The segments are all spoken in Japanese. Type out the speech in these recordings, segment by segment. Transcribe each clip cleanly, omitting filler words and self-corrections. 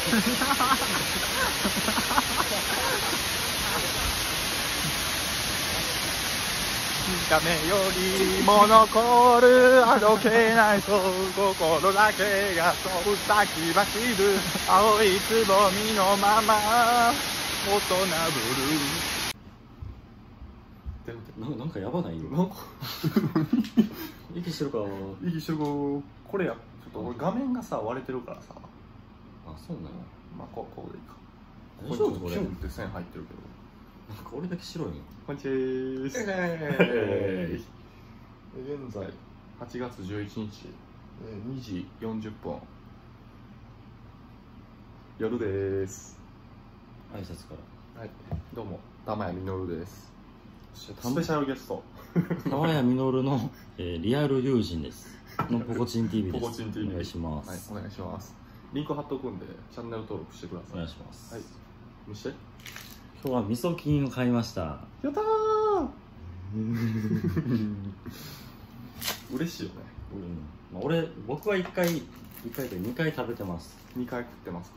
見た目よりも残るあどけないと心だけがそう咲き走る青いつぼみのまま大人ぶる。 なんかやばないよ。 なんか息してるか。 息してるこれや。ちょっと俺画面がさ割れてるからさ。 あ、そうなの。 まあこうでいいか。 大丈夫これ。 キュンって線入ってるけど。 なんか俺だけ白いの。 こんにちは。現在8月11日2時40分夜です。 挨拶から。 はい、どうも玉谷実です。スペシャルゲスト玉谷実の、リアル友人ですのポコチン TV です。 ポコチン TV お願いします。 はい、お願いします。リンク貼っとくんでチャンネル登録してください。 お願いします。 はい、見して。 今日は味噌菌を買いました。 やったー嬉しいよね。 うん、まあ、僕は1回で2回食べてます。 2回食ってますから。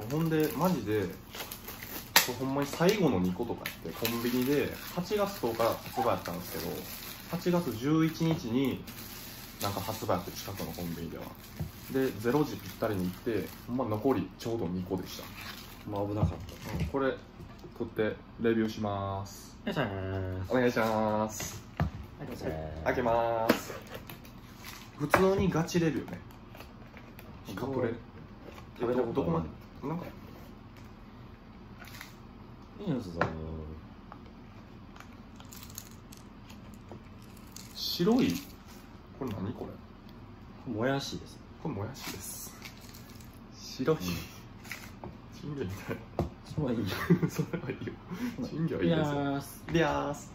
ほんでマジでほんまに最後の2個とかってコンビニで8月10日発売やったんですけど、8月11日になんか発売やって、近くのコンビニではで0時ぴったりに行って、ほんま残りちょうど2個でした。 まあ危なかった。 これ取ってレビューします。 よいしょー。 お願いします。開けます。普通にガチレビューね。カプレ食べたことどこまでなんかいいよ、そう白い、これ何これ。 もやしです。 これもやしです。白い、金魚みたいな。 それはいいよ。 それはいいよ。金魚はいいですよ。リアース。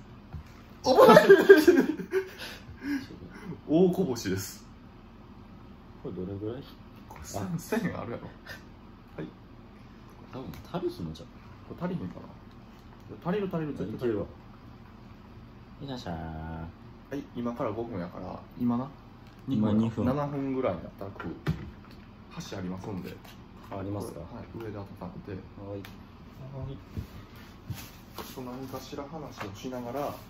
大こぼしです。 これどれぐらい？ これ1000円あるやろ。はい。 多分足りひんじゃん。 これ足りひんかな。足りる絶対足りるわ。 いらっしゃい。 はい、今から5分やから、今 2分。 7分ぐらいやったら食う。箸ありますんで。 ありますか？ はい、上で温めて。 はい。 ちょっと何かしら話をしながら、ちょっ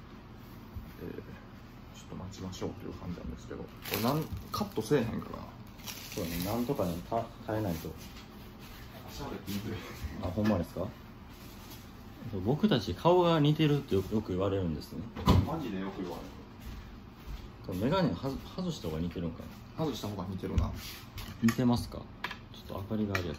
と待ちましょうという感じなんですけど、これカットせえへんから。 そうね、なんとかね、変えないと。あ、ほんまですか？僕たち顔が似てるってよく言われるんですね。 マジでよく言われる。 メガネ外した方が似てるんかな。 外した方が似てるな。 似てますか？ちょっと明かりがあるや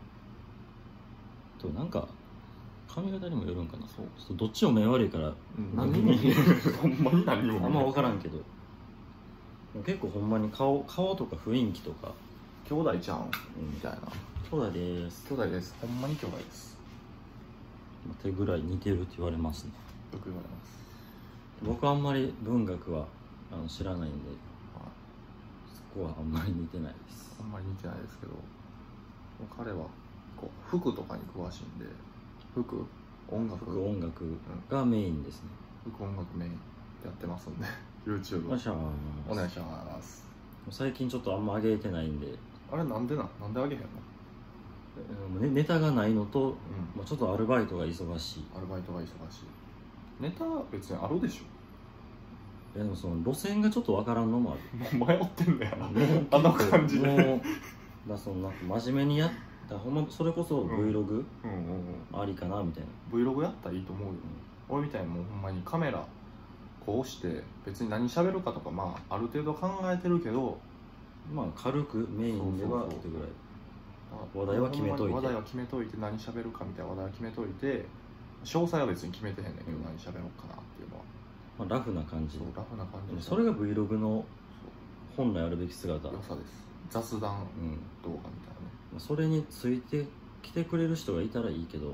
つと、なんか髪型にもよるんかな。そう、ちょっとどっちも目悪いから、 何にもほんまに何にもあんま分からんけど、結構ほんまに顔とか雰囲気とか、 兄弟ちゃんみたいな。 兄弟です。 兄弟です。ほんまに兄弟です。 手ぐらい似てるって言われますね。 よく言われます。 僕はあんまり文学は知らないんで、そこはあんまり似てないです。 あんまり似てないですけど、彼はこう服とかに詳しいんで、音楽がメインですね。 音楽メインでやってますんでYouTube お願いします。 最近ちょっとあんま上げてないんで。 あれなんで上げへんの？ ネタがないのと、ちょっとアルバイトが忙しい。ネタ別にあるでしょ。 いやでもその路線がちょっとわからんのもある。 迷ってんだよなあの感じで。 だその真面目にやったほんまそれこそ Vlog ありかなみたいな。 Vlog やったらいいと思うよ。俺みたいにもうほんまにカメラこうして別に何喋るかとか、まあある程度考えてるけど、 まあ軽くメインではってぐらい話題は決めといて何喋るかみたいな話題は決めといて、詳細は別に決めてへんねんけど、何喋ろうかなっていうのは、 まあ、ラフな感じ。 それが Vlog の本来あるべき姿。 良さです。雑談動画みたいなね。 それについてきてくれる人がいたらいいけど、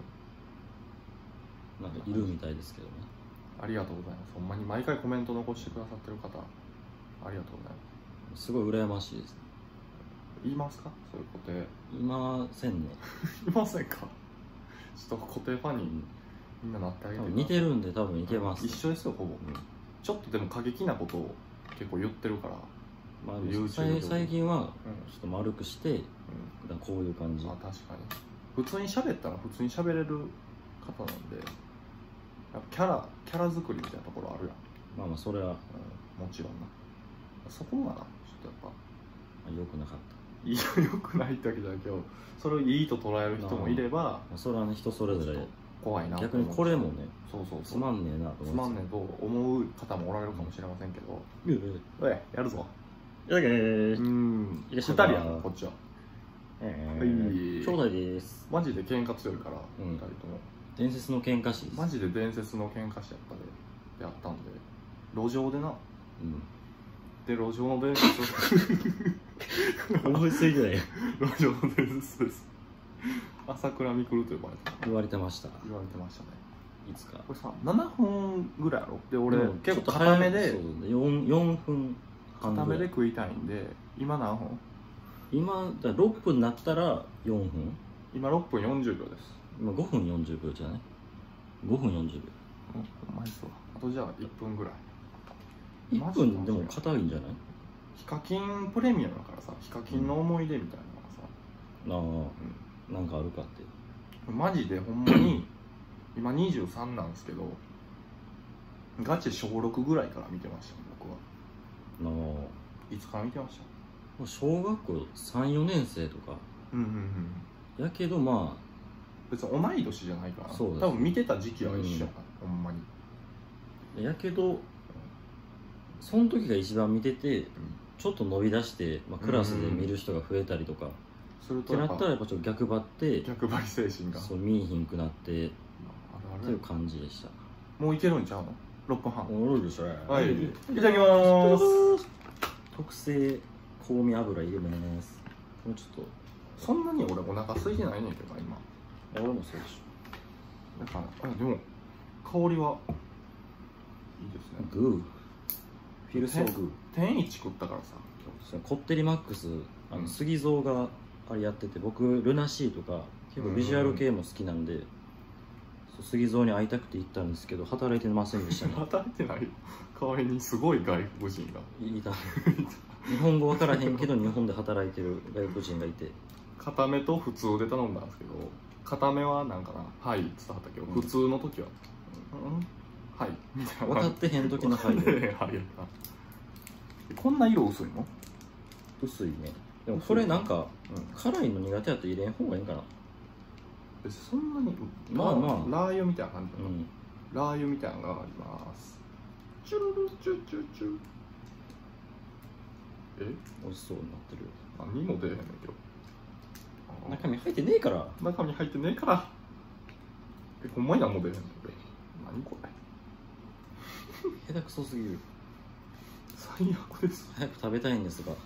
なんかいるみたいですけどね。 ありがとうございます。ほんまに毎回コメント残してくださってる方、ありがとうございます。 すごい羨ましいですね。 言いますか？そういう固定。 いませんね。 いませんか？ちょっと固定ファンにみんななってあげて。 似てるんで多分いけます。 一緒ですよ、ほぼ。ちょっとでも過激なことを結構言ってるから、 まあ YouTube 最近はちょっと丸くして、こういう感じ。 確かに普通に喋ったら普通に喋れる方なんで、やっぱキャラ作りみたいなところあるやん。 まあまあそれは、 もちろんな。そこがなちょっとやっぱ良くなかった。 良くないってわけじゃないけど、それをいいと捉える人もいれば、 それはね、人それぞれ怖いな。 逆にこれもね、 そうつまんねえなと思って、 つまんねえと思う方もおられるかもしれませんけど、おいやるぞ。 やだけー。 2人やな、こっちは。 兄弟です。 マジで喧嘩強いから、2人とも。 伝説の喧嘩師です。 マジで伝説の喧嘩師やったんで、路上でな。で、路上の伝説思いついてないよ。 路上の伝説です。朝倉未来と呼ばれてた。 言われてましたね。 いつか。これさ、7分ぐらいやろ。で、俺、結構固めで、 4分半固めで食いたいんで、今何分？ 今、6分になったら4分？ 今6分40秒です。 今5分40秒じゃない？ 5分40秒。 うまいっすわ。あとじゃあ1分ぐらい。 1分でも硬いんじゃない？ ヒカキンプレミアムだからさ、ヒカキンの思い出みたいなのがさ、 なんかあるかって。 マジでほんまに今23なんですけど、ガチで小6ぐらいから見てました、僕は。いつから見てました？ 小学校3、4年生とか。やけどまあ別に同い年じゃないから、 そうです、 多分見てた時期は一緒やな、ほんまに。 やけどその時が一番見てて、ちょっと伸び出して、クラスで見る人が増えたりとかするとってなったら、やっぱちょっと逆張って逆張り精神がそう見えひんくなってっていう感じでした。 もういけるんちゃうの？6分半。 おるでしょ。 はい、いただきます。 特製香味油入れます。もうちょっとそんなに俺お腹空いてないねんけど今。 俺もそうでしょ。だからでも香りはいいですね。 グーフィルソーグー天一食ったからさ、 こってりマックス杉蔵があれやってて、僕ルナシーとか結構ビジュアル系も好きなんで、杉蔵に会いたくて行ったんですけど働いてませんでしたね。 働いてないよ。代わりにすごい外国人がいた。日本語分からへんけど日本で働いてる外国人がいて、 固めと普通で頼んだんですけど、固めはなんかな「はい」伝わったけど、普通の時は「はい」みたいな。 分かってへん時の「はい」ではい。こんな色薄いの？ 薄いね。でもこれなんか辛いの苦手やったら入れん方がいいんかな。 そんなにまあまあラー油みたいな感じ。ラー油みたいなのがあります。チュルルチュチュチュ。 美味しそうになってるよ。 何も出へんねんけど。 中身入ってねえから。 中身入ってねえから。ほんまに何も出へんねんけど。何これ。 下手くそすぎる。 最悪です。 早く食べたいんですが。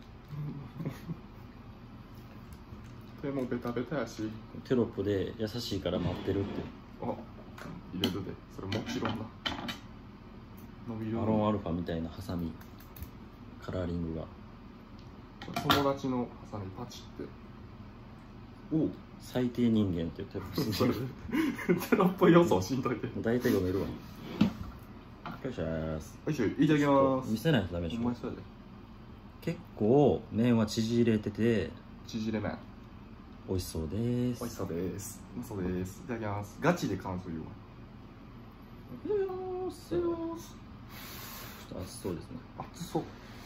手もベタベタやし。 テロップで優しいから待ってるって。 あ、入れるで。それもちろんだ。伸びる。 アロンアルファみたいなハサミ。カラーリングが。 友達のハサミパチって。おう。 最低人間ってテロップしてる。 テロップ予想しんといて。 大体読めるわ。よいしょーす。 よいしょ、いただきます。 見せないとダメでしょ。 うまそうで。 結構麺は縮れてて。 縮れ麺。 美味しそうです。 美味しそうです。そうです。いただきます。ガチで感想言うわ。 いただきます。ちょっと熱そうですね。 熱そう。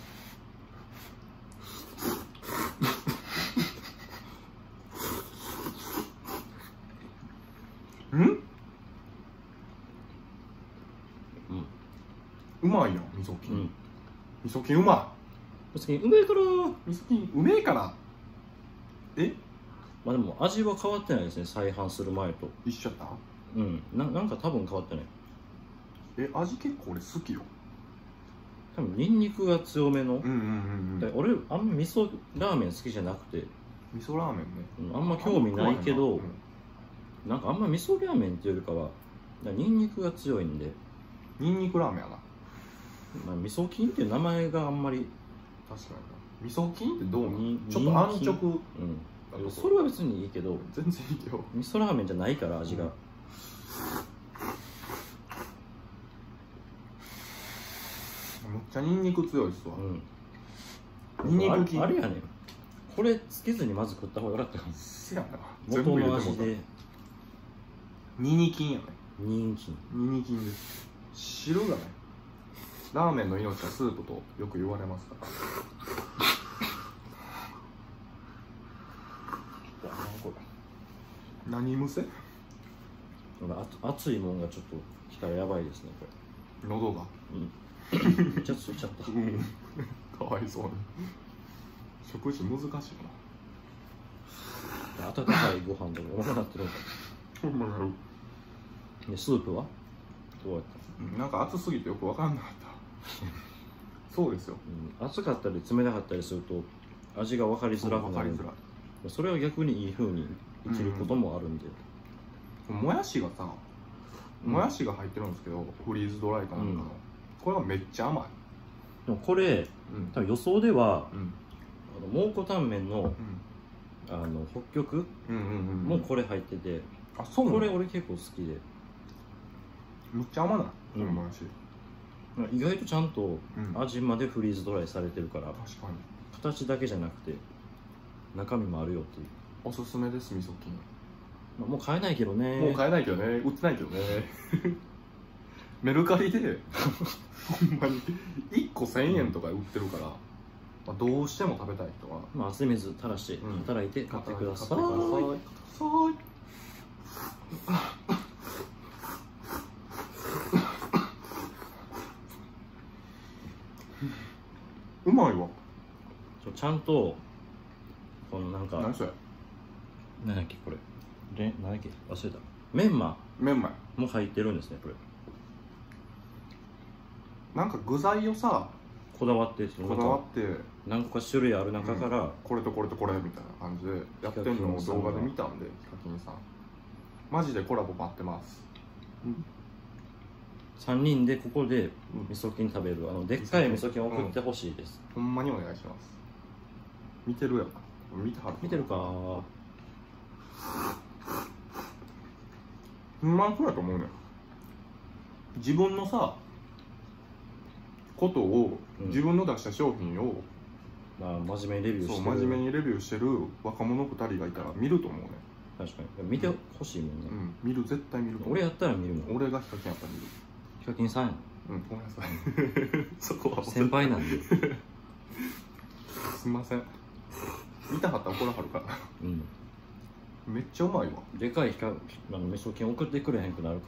うまいやん、味噌菌。味噌菌うまい。味噌菌うめえから。 味噌菌うめえから。 まあでも味は変わってないですね、再販する前と。 一緒やった？ なんか多分変わってない。 味結構俺好きよ。 多分ニンニクが強めの。俺あんま味噌ラーメン好きじゃなくて。 味噌ラーメンね。 あんま興味ないけど、なんかあんま味噌ラーメンっていうよりかはニンニクが強いんで。 ニンニクラーメンやな。 まあ味噌菌っていう名前があんまり。 確かに。味噌菌ってどうなの？ちょっと安直。 それは別にいいけど、 全然いいよ。 味噌ラーメンじゃないから味が。めっちゃニンニク強いっすわ。 ニンニク菌あれやねん、これつけずにまず食った方がよかったかも。 せやな、 元の味でニニ菌やね。 ニンキン。 ニニ菌です。汁がね、ラーメンの命はスープとよく言われますから。何むせ？ 熱いもんがちょっと来たらやばいですね、これ。喉が。 うん。めっちゃついちゃった。 うん。かわいそうに。食事難しいな。 温かいご飯でも重くなってるのか。 ほんまなる。 でスープはどうやった？ なんか熱すぎてよく分かんなかった。そうですよ、 熱かったり冷たかったりすると味が分かりづらくなる。それは逆にいい風に生きることもあるんで、 もやしがさ、もやしが入ってるんですけど、フリーズドライかなんかの、これはめっちゃ甘い。 でもこれ、多分予想では、蒙古タンメンの、北極もこれ入ってて、 あ、そうなの？ これ俺結構好きで、 めっちゃ甘ない、もやし。 意外とちゃんと味までフリーズドライされてるから、 確かに形だけじゃなくて中身もあるよっていう。 おすすめです、味噌菌。 もう買えないけどね。 もう買えないけどね、売ってないけどね。メルカリでほんまに1個1000円とか売ってるから、まあ、どうしても食べたい人は、 まあ、汗水垂らして働いて買ってください。 うまいわ。 ちゃんとこのなんか何それ、 何だっけこれ、何だっけ忘れた。メンマも入ってるんですね、これ。 なんか具材をさ、 こだわって何個か種類ある中から、 これとこれとこれみたいな感じでやってんのを動画で見たんで、ヒカキンさんマジでコラボ待ってます。 3人でここで味噌菌食べる、でっかい味噌菌を送ってほしいです。 ほんまにお願いします。見てるやん。見てるか。ほんまにそうやと思うねん。自分のさことを、自分の出した商品を、 真面目にレビューしてる、 真面目にレビューしてる若者2人がいたら見ると思うね。 確かに見てほしいもんね。 見る、絶対見る。 俺やったら見るもん。 俺がヒカキンやったら見る。 ヒカキンさんやん。 ごめんなさい。そこは先輩なんで。 すいません。見たかったら怒らはるから。めっちゃうまいわ。 でかい味噌菌送ってくれへんくなるから。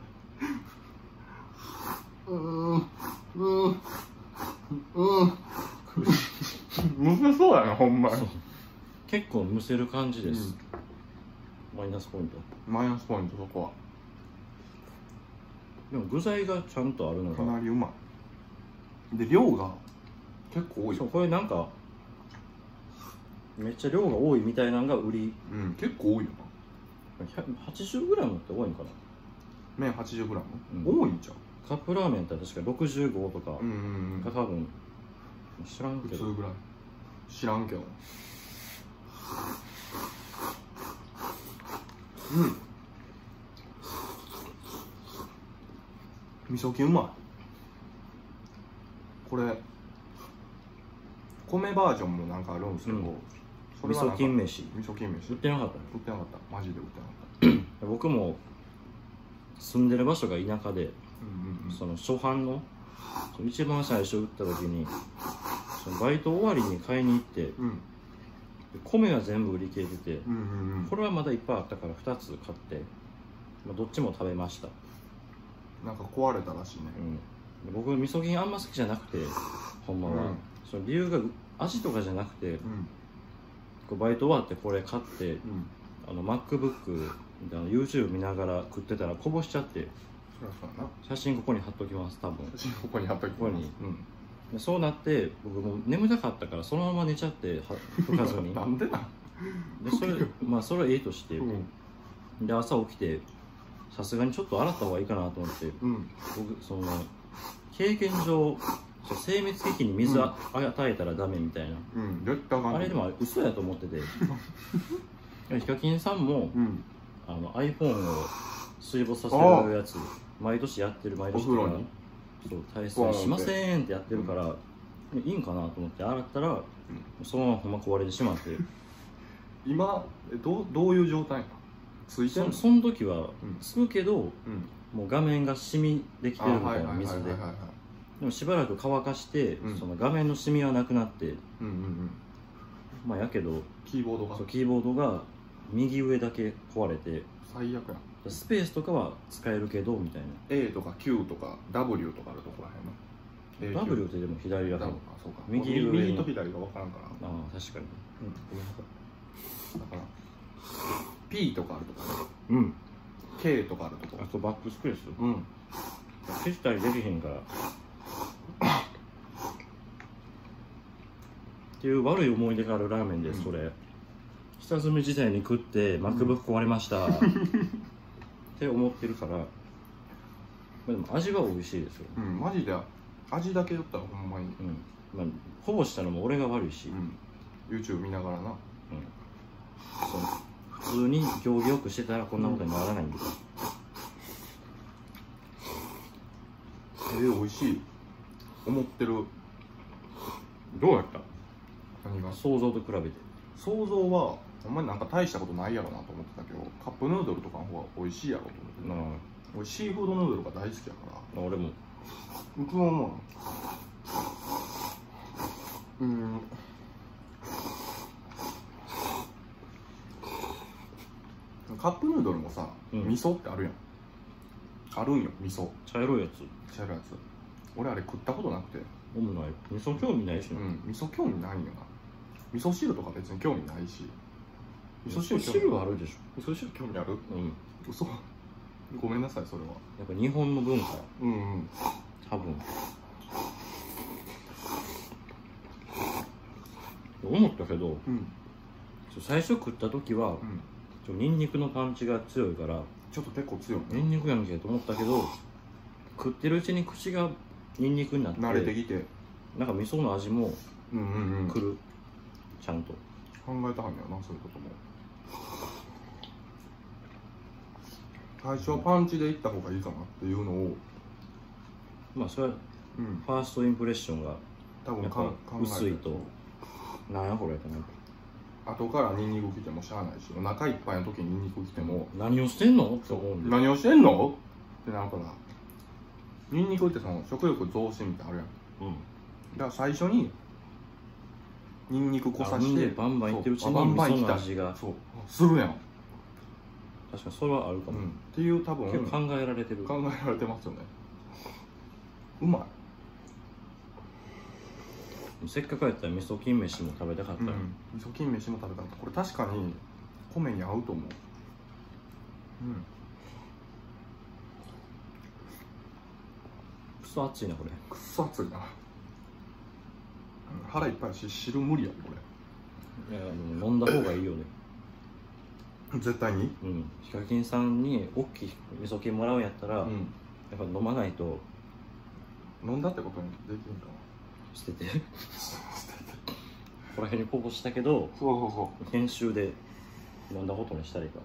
むせそうやな、ほんまに。 結構むせる感じです。マイナスポイント、 そこは。 でも具材がちゃんとあるのがかなりうまい。で、量が結構多い。 そう、これなんかめっちゃ量が多いみたいなのが売り。 結構多いよな。80g って多いんかな。 麺 80g、多いんちゃう。 カップラーメンって確か65とかが多分、知らんけど、 普通ぐらい知らんけど、味噌菌うまい。これ米バージョンもなんかあるんですけど、 味噌菌飯売ってなかった。 マジで売ってなかった。 僕も住んでる場所が田舎で、その初版の一番最初売った時にそのバイト終わりに買いに行って、米が全部売り切れてて、これはまだいっぱいあったから2つ買って、どっちも食べました。 なんか壊れたらしいね。 僕味噌菌あんま好きじゃなくて、ほんまは、その理由が味とかじゃなくて、バイト終わってこれ買って、MacBook でYouTube 見ながら食ってたらこぼしちゃって、写真ここに貼っときます。多分写真ここに貼っときます。 そうなって僕も眠たかったからそのまま寝ちゃって拭かずに。 なんでな。 でそれはええとして、で朝起きてさすがにちょっと洗った方がいいかなと思って、僕その経験上精密機器に水与えたらダメみたいな、あれでも嘘やと思ってて。ヒカキンさんもiPhone を水没させるやつ毎年やってる。毎年とかそう対戦しませんってやってるから、 いいんかなと思って洗ったら、そのままほんま壊れてしまって今どういう状態なの？ついてんの？ その時はつくけど、もう画面がシミできてるみたいな、水で。でもしばらく乾かして、その画面のシミはなくなって、まあやけどキーボードが右上だけ壊れて、 最悪や。 スペースとかは使えるけどみたいな。 A とか Q とか W とかあるとこらへんの。 W ってでも左だから、 そうか、 右上の右と左が分からんから。 ああ確かに、 ごめんなさい。だから P とかあるとこ、K とかあるとこ、 あとバックスペース消したりできへんからっていう悪い思い出があるラーメンです。それ下積み時代に食って MacBook 壊れましたって思ってるから、まあ、でも味は美味しいですよ。 マジで味だけだったらほんまに、 まあ、こぼしたのも俺が悪いし、 YouTube 見ながらな、 そう普通に行儀よくしてたらこんなことにならないんですよ。 美味しい思ってる。 どうやった？ 何が？ 想像と比べて。 想像はほんまになんか大したことないやろなと思ってたけど、カップヌードルとかの方が美味しいやろと思って、俺シーフードヌードルが大好きやから。 俺も僕も思う。カップヌードルもさ、味噌ってあるやん。あるんよ、味噌。 茶色いやつ。 茶色いやつ。俺あれ食ったことなくて。 もない。味噌興味ないしな。 味噌興味ないんよな。味噌汁とか別に興味ないし。 味噌汁はあるでしょ。 味噌汁興味ある？嘘。ごめんなさい、それは。 やっぱ日本の文化。多分。思ったけど、最初食った時は、ニンニクのパンチが強いから、 ちょっと結構強いね。 ニンニクやんけと思ったけど、食ってるうちに口がニンニクになって慣れてきて、 なんか味噌の味もくる。ちゃんと考えたはんやな、そういうことも。最初はパンチでいった方がいいかなっていうのを、 まあそれはファーストインプレッションが多分薄いと、なんやこれってなる。 後からニンニク来てもしゃあないし、お腹いっぱいの時にニンニク来ても何をしてんのって思うんで、 何をしてんのってなるから、ニンニクってその食欲増進みたいなのあるやん。だから最初にニンニクこさしてバンバンいってるうちに味噌の味がするやん。 確かにそれはあるかも。 っていう多分結構考えられてる。 考えられてますよね。うまい。 せっかくやったら味噌金飯も食べたかった。 味噌金飯も食べたかった。これ確かに米に合うと思う。 くそ熱いなこれ。 くそ熱いな。腹いっぱいし汁無理やこれ。いや飲んだ方がいいよね。 絶対に。 ヒカキンさんに大きい味噌菌もらうんやったら、やっぱ飲まないと。 飲んだってことにできんかな。 捨ててここら辺にこぼしたけど、編集で飲んだことにしたらいいか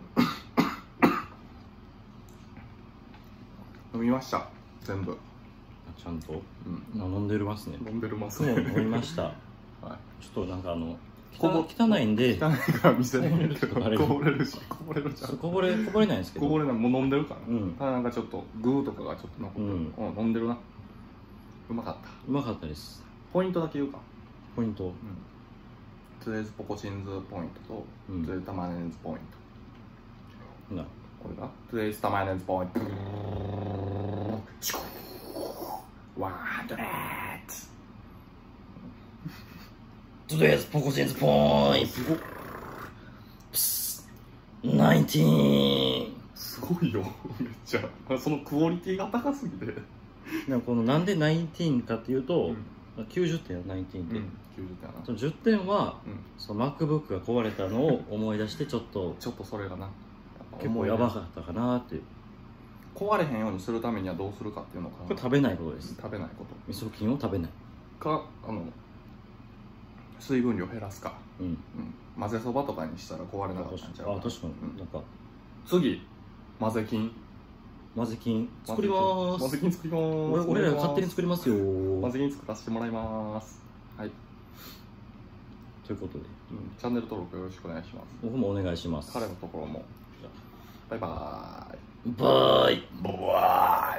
飲みました全部。 ちゃんと、飲んでますね。 飲んでるますね。 飲みました。ちょっとなんか汚いんで、 汚いから見せないけどこぼれるし、こぼれるじゃん。 こぼれないんですけど、 こぼれない、もう飲んでるから。ただなんかちょっとグーとかがちょっと残ってる。飲んでるな。うまかった。 うまかったです。 ポイントだけ言うか。 ポイント。 トゥレーズポコチンズポイントとトゥレーズタマネンズポイント。これがトゥレーズタマネンズポイント。ワードレッツ。 トゥレーズポコチンズポイント。19。 すごいよ、めっちゃ。そのクオリティが高すぎて。 なんで19かっていうと、90点よ、19って。 90点な。 その10点は、その MacBook が壊れたのを思い出して、ちょっとそれがな、 結構やばかったかなっていう。 壊れへんようにするためにはどうするかっていうのか。 これ食べないことです。 食べないこと。 味噌菌を食べない。 か、水分量減らすか。混ぜそばとかにしたら壊れなかったんちゃうかな。 確かに。 次、混ぜ菌。 混ぜ菌作ります。 混ぜ菌作ります。 俺ら勝手に作りますよ。 混ぜ菌作らせてもらいます。 はい、 ということで、 チャンネル登録よろしくお願いします。 僕もお願いします。 彼のところも。バイバーイ。 バイバイ。